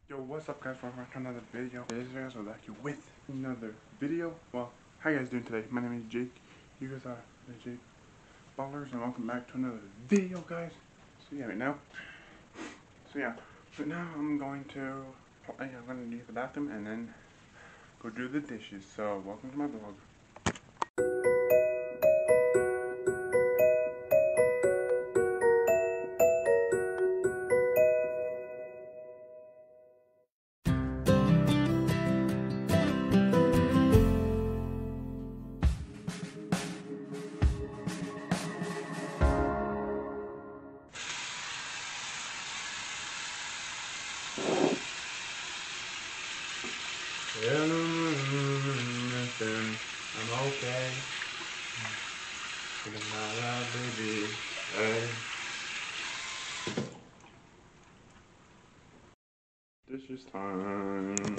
Yo, what's up guys, welcome back to another video. Today's guys, we're back here with another video. Well, how you guys doing today? My name is Jake. You guys are the Jake Ballers, and welcome back to another video, guys. So yeah, right now I'm going to use the bathroom and then go do the dishes. So welcome to my vlog. I'm okay. Good night, baby. Hey. This is time.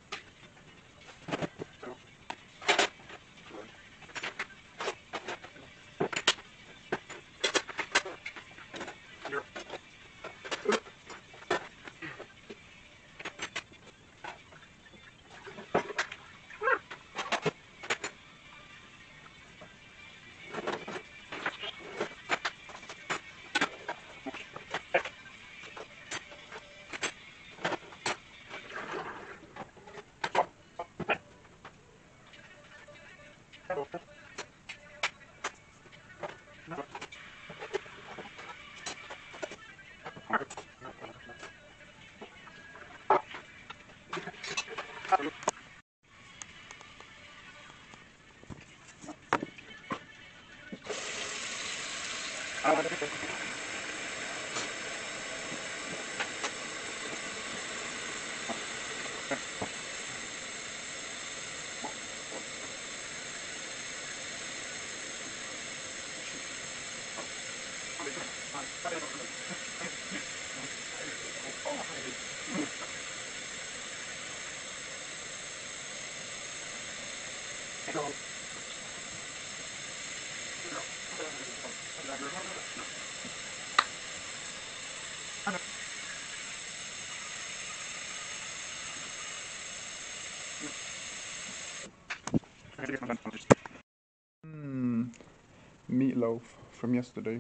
Meatloaf from yesterday.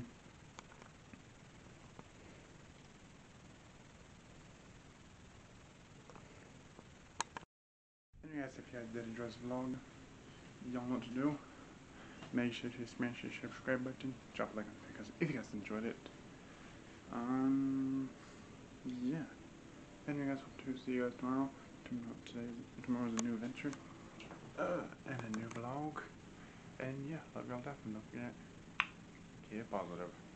And guys, if you guys did enjoy this vlog, y'all know what to do. Make sure to smash the subscribe button, drop a like on it because if you guys enjoyed it. Yeah. Anyway guys, hope to see you guys tomorrow. Tomorrow's a new adventure. And a new vlog. And yeah, love y'all definitely. Don't forget, keep positive.